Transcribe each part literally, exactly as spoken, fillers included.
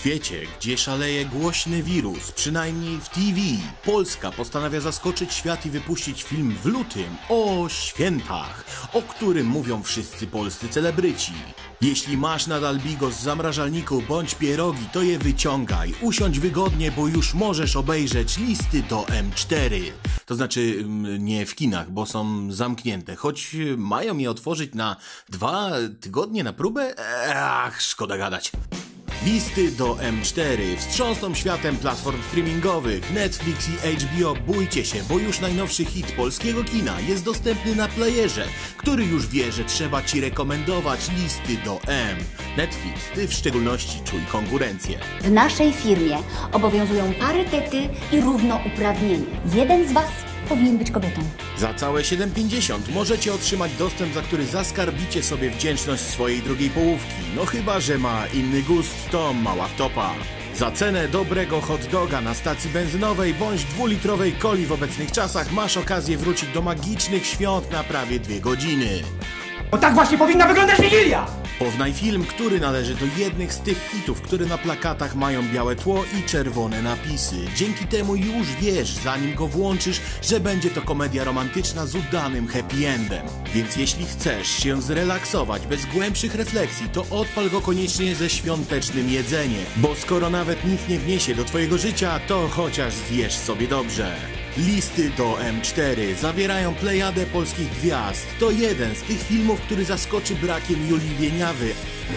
świecie, gdzie szaleje głośny wirus, przynajmniej w T V, Polska postanawia zaskoczyć świat i wypuścić film w lutym o świętach, o którym mówią wszyscy polscy celebryci. Jeśli masz nadal bigos z zamrażalniku bądź pierogi, to je wyciągaj, usiądź wygodnie, bo już możesz obejrzeć Listy do M cztery. To znaczy nie w kinach, bo są zamknięte, choć mają je otworzyć na dwa tygodnie na próbę? Ach, szkoda gadać. Listy do M cztery wstrząsną światem platform streamingowych. Netflix i H B O, bójcie się, bo już najnowszy hit polskiego kina jest dostępny na playerze, który już wie, że trzeba ci rekomendować Listy do M. Netflix, ty w szczególności czuj konkurencję. W naszej firmie obowiązują parytety i równouprawnienie. Jeden z was powinien być kobietą. Za całe siedem pięćdziesiąt możecie otrzymać dostęp, za który zaskarbicie sobie wdzięczność swojej drugiej połówki. No chyba, że ma inny gust, to mała wtopa. Za cenę dobrego hot doga na stacji benzynowej bądź dwulitrowej coli w obecnych czasach masz okazję wrócić do magicznych świąt na prawie dwie godziny. Bo tak właśnie powinna wyglądać Wigilia! Poznaj film, który należy do jednych z tych hitów, które na plakatach mają białe tło i czerwone napisy. Dzięki temu już wiesz, zanim go włączysz, że będzie to komedia romantyczna z udanym happy endem. Więc jeśli chcesz się zrelaksować bez głębszych refleksji, to odpal go koniecznie ze świątecznym jedzeniem. Bo skoro nawet nic nie wniesie do twojego życia, to chociaż zjesz sobie dobrze. Listy do M cztery zawierają plejadę polskich gwiazd. To jeden z tych filmów, który zaskoczy brakiem Julii Wieniawy.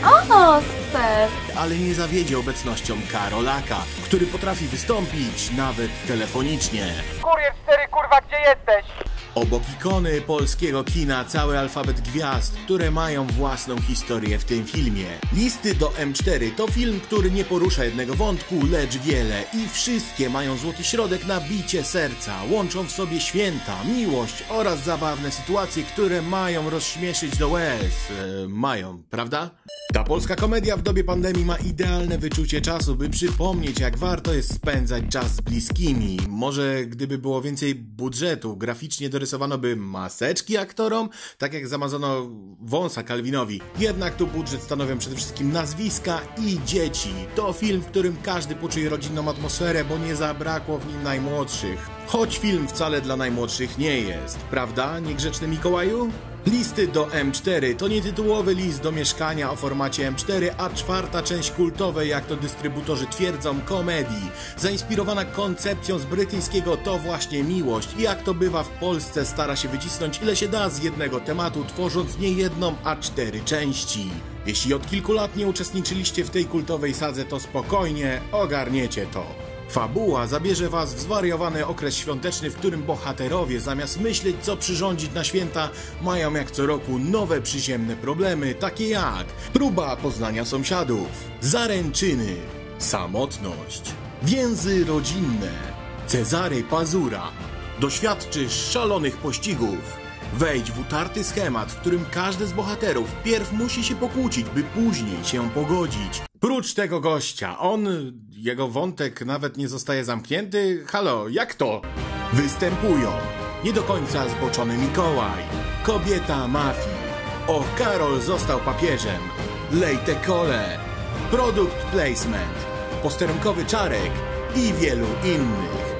O, super! Ale nie zawiedzie obecnością Karolaka, który potrafi wystąpić nawet telefonicznie. Kurier cztery, kurwa, gdzie jesteś? Obok ikony polskiego kina cały alfabet gwiazd, które mają własną historię w tym filmie. Listy do M cztery to film, który nie porusza jednego wątku, lecz wiele i wszystkie mają złoty środek na bicie serca. Łączą w sobie święta, miłość oraz zabawne sytuacje, które mają rozśmieszyć do łez. E, mają, prawda? Ta polska komedia w dobie pandemii ma idealne wyczucie czasu, by przypomnieć, jak warto jest spędzać czas z bliskimi. Może gdyby było więcej budżetu, graficznie dorysowano by maseczki aktorom, tak jak zamazano wąsa Calvinowi. Jednak tu budżet stanowią przede wszystkim nazwiska i dzieci. To film, w którym każdy poczuje rodzinną atmosferę, bo nie zabrakło w nim najmłodszych. Choć film wcale dla najmłodszych nie jest, prawda, niegrzeczny Mikołaju? Listy do M cztery to nietytułowy list do mieszkania o formacie M cztery, a czwarta część kultowej, jak to dystrybutorzy twierdzą, komedii. Zainspirowana koncepcją z brytyjskiego To właśnie miłość i jak to bywa w Polsce stara się wycisnąć ile się da z jednego tematu, tworząc nie jedną, a cztery części. Jeśli od kilku lat nie uczestniczyliście w tej kultowej sadze, to spokojnie ogarniecie to. Fabuła zabierze was w zwariowany okres świąteczny, w którym bohaterowie zamiast myśleć, co przyrządzić na święta, mają jak co roku nowe przyziemne problemy, takie jak próba poznania sąsiadów, zaręczyny, samotność, więzy rodzinne, Cezary Pazura. Doświadczysz szalonych pościgów. Wejdź w utarty schemat, w którym każdy z bohaterów pierw musi się pokłócić, by później się pogodzić. Prócz tego gościa, on, jego wątek nawet nie zostaje zamknięty? Halo, jak to? Występują nie do końca zboczony Mikołaj, kobieta mafii, O, Karol został papieżem, Lejte Kole, produkt placement, posterunkowy Czarek i wielu innych.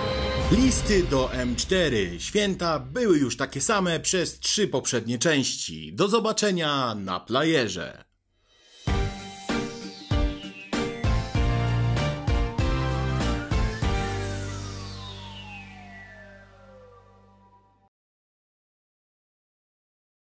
Listy do M cztery. Święta były już takie same przez trzy poprzednie części. Do zobaczenia na playerze.